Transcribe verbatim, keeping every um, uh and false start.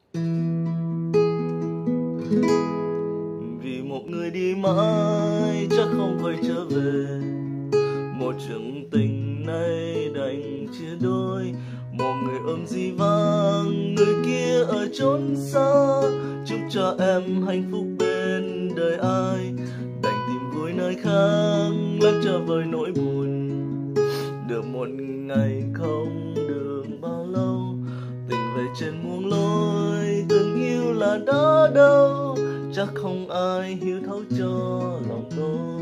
Vì một người đi mãi chắc không quay trở về, một chừng tình này đành chia đôi. Một người ôm dĩ vãng, người kia ở chốn xa. Chúc cho em hạnh phúc bên đời ai, đành tìm vui nơi khác lắng cho vơi nỗi buồn. Được một ngày không được bao lâu, tình về trên muôn lối, từng yêu là đã đâu. Chắc không ai hiểu thấu cho lòng tôi.